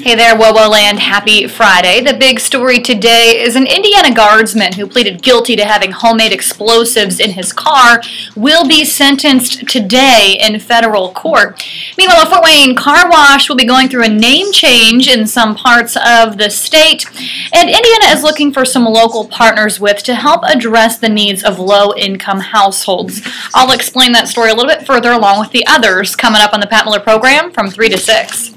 Hey there, WOWO Land. Happy Friday. The big story today is an Indiana guardsman who pleaded guilty to having homemade explosives in his car will be sentenced today in federal court. Meanwhile, a Fort Wayne car wash will be going through a name change in some parts of the state, and Indiana is looking for some local partners to help address the needs of low-income households. I'll explain that story a little bit further along with the others coming up on the Pat Miller program from 3 to 6.